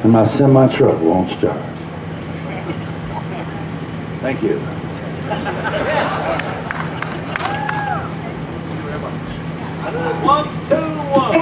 and my semi-truck won't start. Thank you. One, two, one.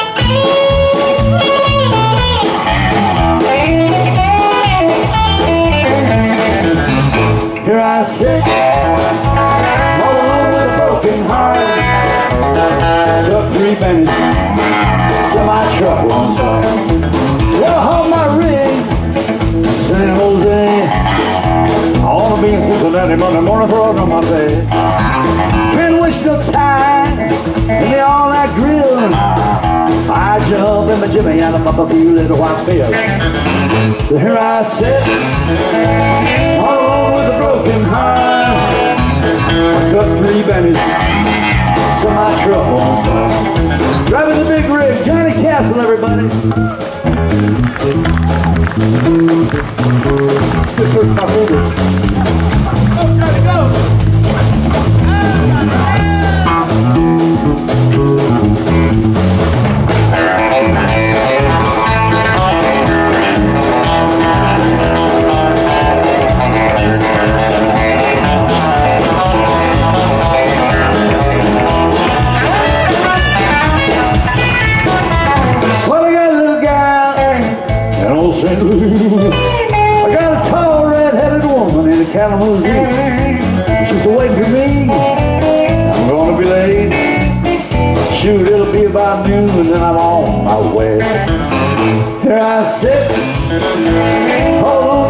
Here I sit, all alone with a broken heart. Took 3 Bennies, semi-truck won't start. Well, hold my rig, San Jose. I wanna be in Cincinnati Monday morning for on my day. Can't waste no time in the all-night grill. I jump in my Jimmy and I pop a few little white bills. So here I sit, all alone with a broken heart. I cut 3 Bennies, so my truck won't start. Driving the big rig, Johnny Castle, everybody. This hurts my fingers. Go, Johnny, go! Well, I got a little gal in old St. Louis. I got a tall red-headed woman in Kalamazoo. She's waiting for me. I'm gonna be late. Shoot, it'll be about noon and then I'm on my way. Here I sit, all alone